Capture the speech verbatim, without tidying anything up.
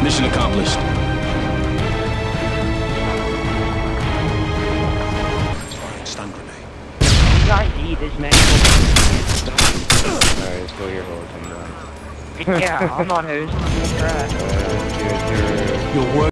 Mission accomplished. Stun grenade. You guys need this man. Alright, let's go your host. I'm done. Yeah, I'm not hosting. I'm gonna try. Uh, you're, you're... Your work.